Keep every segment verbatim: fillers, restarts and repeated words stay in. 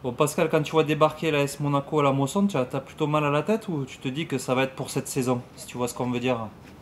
Bon, Pascal, quand tu vois débarquer l'A S Monaco à la Mosson, tu as, t'as plutôt mal à la tête ou tu te dis que ça va être pour cette saison, si tu vois ce qu'on veut dire?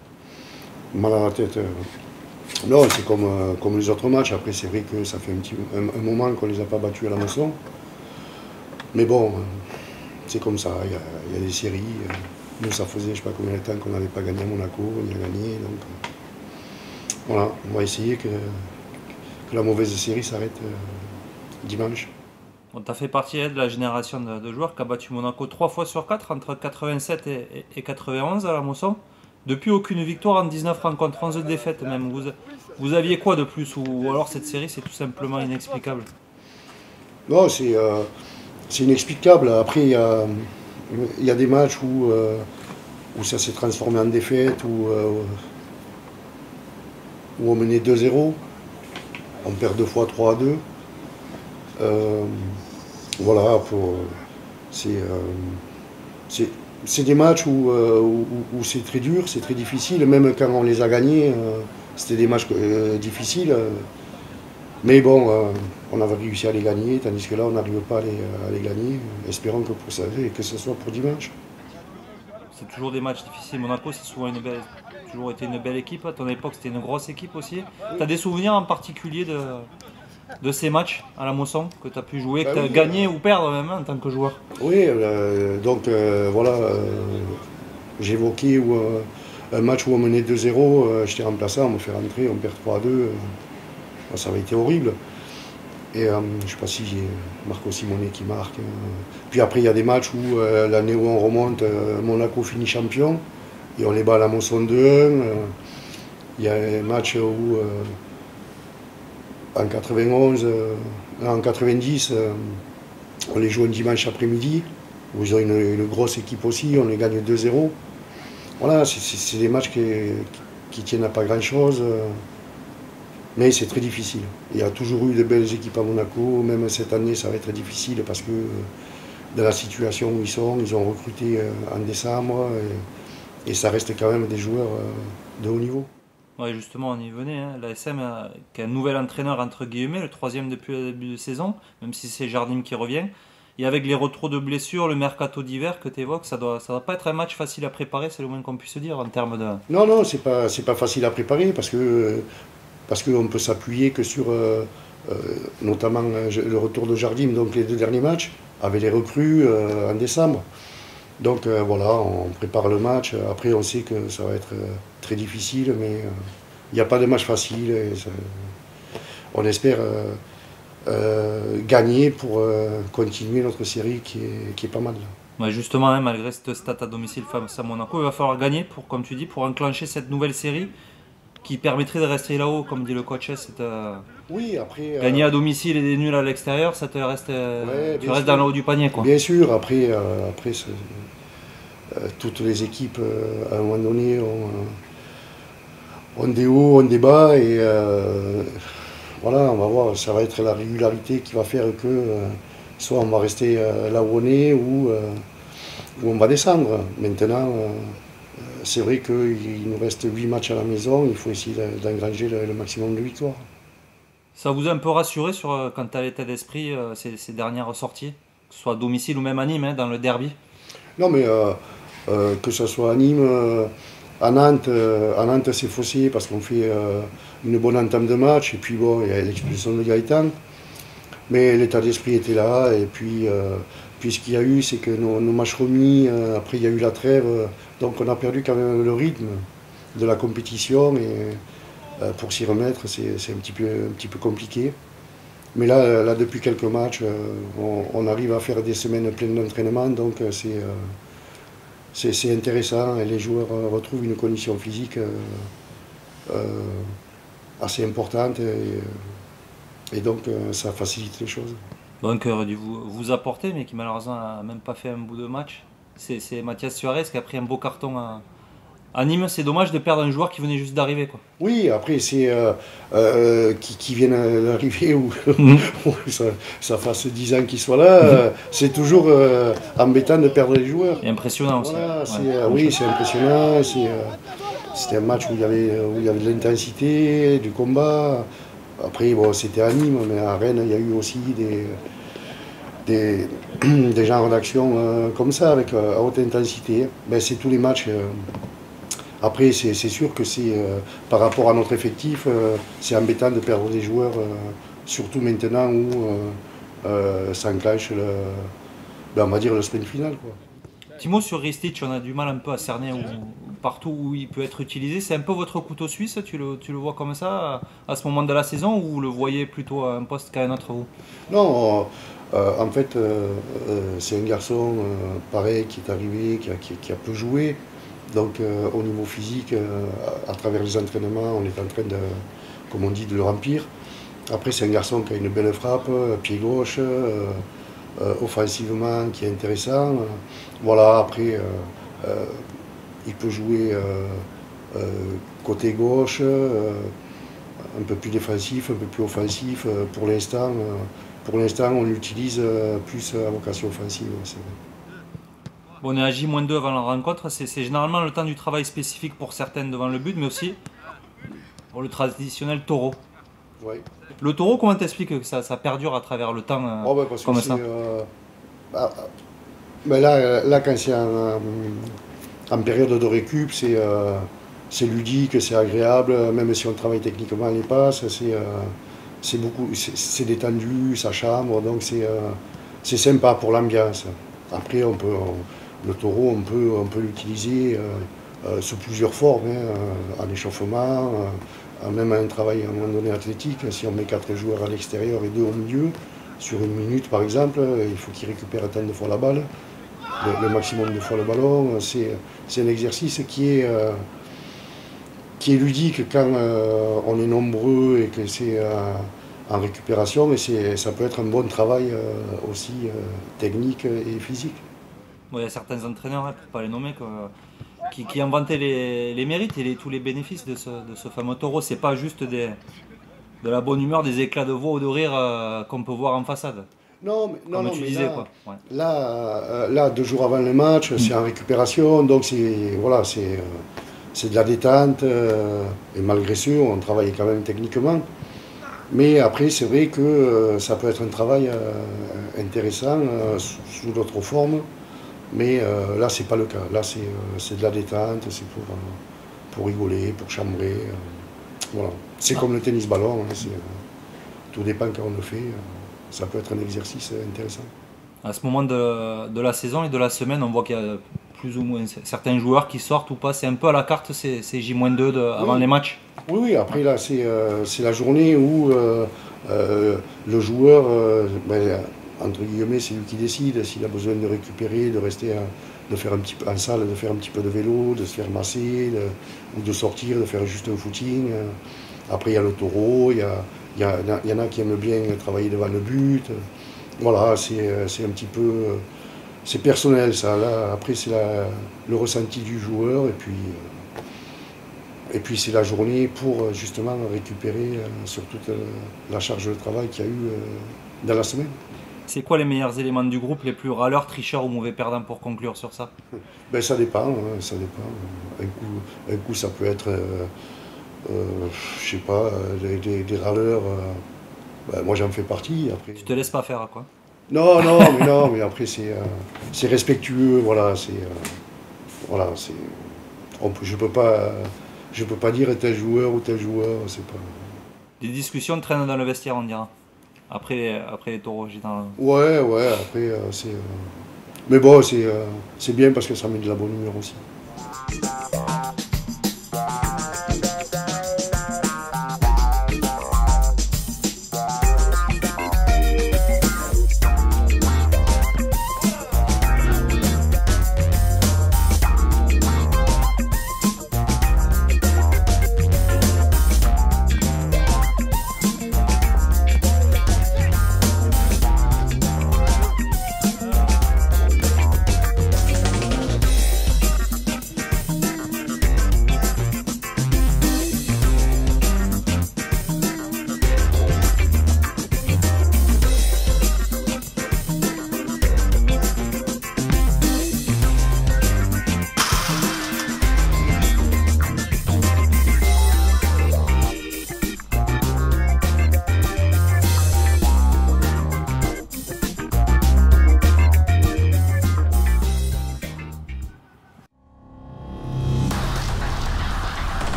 Mal à la tête. euh. Non, c'est comme, euh, comme les autres matchs. Après, c'est vrai que ça fait un, petit, un, un moment qu'on ne les a pas battus à la maison. Mais bon, euh, c'est comme ça. Il y a, il y a des séries. euh. Nous, ça faisait je ne sais pas combien de temps qu'on n'avait pas gagné à Monaco. On y a gagné. Donc, euh, voilà, on va essayer que, que la mauvaise série s'arrête euh, dimanche. On t'a fait partie hein, de la génération de, de joueurs qui a battu Monaco trois fois sur quatre, entre quatre-vingt-sept et, et- et quatre-vingt-onze à la Mosson. Depuis aucune victoire en dix-neuf rencontres, onze défaites même. Vous, vous aviez quoi de plus ou, ou alors cette série c'est tout simplement inexplicable? Non, c'est euh, c'est inexplicable. Après, il y a, il y a des matchs où, euh, où ça s'est transformé en défaite, où, euh, où on menait deux zéro. On perd deux fois trois à deux. Euh, voilà, pour, c'est euh, c'est- c'est des matchs où, euh, où, où c'est très dur, c'est très difficile. Même quand on les a gagnés, euh, c'était des matchs euh, difficiles. euh. Mais bon, euh, on avait réussi à les gagner, tandis que là, on n'arrive pas à les, à les gagner. Espérons que, pour ça, que ce soit pour dimanche. C'est toujours des matchs difficiles. Monaco, c'est souvent une belle, toujours été une belle équipe. À ton époque, c'était une grosse équipe aussi. Tu as des souvenirs en particulier de, de ces matchs à la Mosson que tu as pu jouer, que Ben tu as oui, gagné euh, ou perdre même hein, en tant que joueur? oui euh, donc euh, voilà, euh, j'évoquais où, euh, un match où on menait deux zéro, euh, j'étais remplaçant, on me fait rentrer, on perd trois à deux. euh, ça avait été horrible. Et euh, je ne sais pas si j'ai Marco Simonet qui marque. euh. Puis après, il y a des matchs où euh, l'année où on remonte, euh, Monaco finit champion et on les bat à la Mosson deux un. euh. Il y a un match où euh, en quatre-vingt-onze, euh, en quatre-vingt-dix, euh, on les joue un dimanche après-midi, où ils ont une, une grosse équipe aussi, on les gagne deux zéro. Voilà, c'est- c'est c'est des matchs qui, qui tiennent à pas grand-chose. euh. Mais c'est très difficile. Il y a toujours eu de belles équipes à Monaco, même cette année ça va être difficile parce que euh, dans la situation où ils sont, ils ont recruté euh, en décembre et, et ça reste quand même des joueurs euh, de haut niveau. Ouais, justement, on y venait. Hein. L'A S M a, qui a un nouvel entraîneur, entre guillemets, le troisième depuis le début de saison, même si c'est Jardim qui revient. Et avec les retours de blessures, le mercato d'hiver que tu évoques, ça doit, ça doit pas être un match facile à préparer, c'est le moins qu'on puisse dire en termes de. Non, non, c'est pas, c'est pas facile à préparer parce que parce qu'on peut s'appuyer que sur euh, euh, notamment euh, le retour de Jardim, donc les deux derniers matchs, avec les recrues euh, en décembre. Donc euh, voilà, on prépare le match. Après, on sait que ça va être euh, très difficile, mais euh, il n'y a pas de match facile. Et ça- on espère euh, euh, gagner pour euh, continuer notre série qui est, qui est pas mal. Ouais, justement, hein, malgré cette stat à domicile face à Monaco, il va falloir gagner pour, comme tu dis, pour enclencher cette nouvelle série qui permettrait de rester là-haut, comme dit le coach. Hein, c'est, euh, Oui, après, euh, gagner à domicile et des nuls à l'extérieur, ça te reste, euh, ouais, tu bien restes dans sûr. le haut du panier, quoi. Bien sûr, après, euh, après c'est- euh, toutes les équipes, euh, à un moment donné, ont, euh, ont des hauts, ont des bas, et euh, voilà, on va voir, ça va être la régularité qui va faire que euh, soit on va rester euh, là où on est, ou, euh, ou on va descendre. Maintenant, euh, c'est vrai qu'il nous reste huit matchs à la maison, il faut essayer d'engranger le, le maximum de victoires. Ça vous a un peu rassuré sur euh, quant à l'état d'esprit euh, ces, ces dernières sorties, que ce soit à domicile ou même à Nîmes, hein, dans le derby? Non, mais euh, euh, que ce soit à Nîmes, euh, à Nantes, euh, à Nantes c'est faussé parce qu'on fait euh, une bonne entame de match, et puis bon, il y a l'expulsion de Gaëtan. Mais l'état d'esprit était là, et puis, euh, puis ce qu'il y a eu, c'est que nos, nos matchs remis, euh, après il y a eu la trêve, euh, donc on a perdu quand même le rythme de la compétition, et euh, pour s'y remettre, c'est c'est un petit peu, un petit peu compliqué. Mais là, là depuis quelques matchs, euh, on, on arrive à faire des semaines pleines d'entraînement, donc euh, c'est euh, c'est c'est intéressant, et les joueurs euh, retrouvent une condition physique euh, euh, assez importante, et, et donc euh, ça facilite les choses. Donc, qui aurait dû vous, vous apporter, mais qui malheureusement n'a même pas fait un bout de match. C'est c'est Mathias Suarez qui a pris un beau carton à, à Nîmes. C'est dommage de perdre un joueur qui venait juste d'arriver, quoi. Oui, après, c'est euh, euh, qui, qui viennent d'arriver ou, Mhm. ou ça, ça fasse dix ans qu'ils soient là, euh, c'est toujours euh, embêtant de perdre les joueurs. Et impressionnant aussi. Voilà, Ouais, c'est, euh, oui, franchement. c'est impressionnant. C'est, euh, c'était un match où il y avait, où il y avait de l'intensité, du combat. Après, bon, c'était à Nîmes, mais à Rennes, il y a eu aussi des, des, des genres d'action euh, comme ça, avec euh, à haute intensité. Ben, c'est tous les matchs. Euh, après, c'est sûr que c'est euh, par rapport à notre effectif, euh, c'est embêtant de perdre des joueurs, euh, surtout maintenant où euh, euh, s'enclenche le, ben, on va dire le sprint final, quoi. Timo, sur Ristic, on a du mal un peu à cerner où, partout où il peut être utilisé. C'est un peu votre couteau suisse, tu le, tu le vois comme ça à, à ce moment de la saison, ou vous le voyez plutôt à un poste qu'à un autre, vous? Non, euh, en fait, euh, euh, c'est un garçon euh, pareil qui est arrivé, qui a, qui, qui a peu joué. Donc euh, au niveau physique, euh, à, à travers les entraînements, on est en train de, comme on dit, de le remplir. Après, c'est un garçon qui a une belle frappe, pied gauche, euh, euh, offensivement, qui est intéressant. Voilà, après, euh, euh, il peut jouer euh, euh, côté gauche, euh, un peu plus défensif, un peu plus offensif. Euh, pour l'instant, euh, pour l'instant, on l'utilise euh, plus à vocation offensive. C'est vrai. Bon, on est à J moins deux avant la rencontre. C'est généralement le temps du travail spécifique pour certaines devant le but, mais aussi pour le traditionnel taureau. Ouais. Le taureau, comment t'expliques que ça, ça perdure à travers le temps euh, Oh, ben, parce comme que ça euh, bah, ben là, là, quand c'est en, en période de récup, c'est euh, ludique, c'est agréable, même si on travaille techniquement les passes, c'est euh, beaucoup, c'est détendu, ça chambre, donc c'est euh, sympa pour l'ambiance. Après, on peut, on, le taureau, on peut, on peut l'utiliser euh, euh, sous plusieurs formes, hein, en échauffement, euh, même un travail à un moment donné athlétique. Si on met quatre joueurs à l'extérieur et deux au milieu, sur une minute par exemple, il faut qu'ils récupèrent tant de fois la balle, le, le maximum de fois le ballon. C'est un exercice qui est, euh, qui est ludique quand euh, on est nombreux et que c'est euh, en récupération, mais ça peut être un bon travail euh, aussi euh, technique et physique. Bon, il y a certains entraîneurs, hein, pour ne pas les nommer, quoi, qui, qui inventaient les, les mérites et les, tous les bénéfices de ce, de ce fameux taureau. C'est pas juste des, de la bonne humeur, des éclats de voix ou de rire euh, qu'on peut voir en façade. Non, mais, non, Comme non, tu mais disais, là, quoi. Ouais. Là, euh, là, deux jours avant le match, c'est en récupération, donc c'est voilà, c'est euh, c'est de la détente. Euh, et malgré ce, on travaille quand même techniquement. Mais après, c'est vrai que euh, ça peut être un travail euh, intéressant euh, sous, sous d'autres formes. Mais euh, là, c'est pas le cas. Là, c'est euh, de la détente, c'est pour, euh, pour rigoler, pour chambrer. Euh, voilà. C'est comme le tennis ballon, hein, euh, tout dépend quand on le fait. Euh, ça peut être un exercice intéressant. À ce moment de, de la saison et de la semaine, on voit qu'il y a plus ou moins certains joueurs qui sortent ou pas. C'est un peu à la carte ces, ces J moins deux avant oui. les matchs. Oui, oui, après là, c'est euh, la journée où euh, euh, le joueur, euh, ben, entre guillemets, c'est lui qui décide s'il a besoin de récupérer, de rester, à, de faire un petit peu en salle, de faire un petit peu de vélo, de se faire masser, de, ou de sortir, de faire juste un footing. Après, il y a le taureau, il y, a, il, y a, il y en a qui aiment bien travailler devant le but. Voilà, c'est un petit peu... C'est personnel, ça. Là, après, c'est le ressenti du joueur, et puis... Et puis c'est la journée pour justement récupérer euh, sur toute euh, la charge de travail qu'il y a eu euh, dans la semaine. C'est quoi les meilleurs éléments du groupe, les plus râleurs, tricheurs ou mauvais perdants pour conclure sur ça? Ben, ça dépend, hein, ça dépend. Un coup, un coup ça peut être, euh, euh, je sais pas, des, des, des râleurs. Euh, ben, moi j'en fais partie. Après. Tu te laisses pas faire, quoi? Non, non, mais non, mais après c'est euh, respectueux, voilà, c'est, euh, voilà, c'est, on peut, je peux pas. Euh, Je ne peux pas dire tel joueur ou tel joueur, c'est pas... Des discussions traînent dans le vestiaire, on dira. Après, après les taureaux gitans. Ouais, ouais, après, euh, c'est... Euh... Mais bon, c'est euh, bien parce que ça met de la bonne humeur aussi.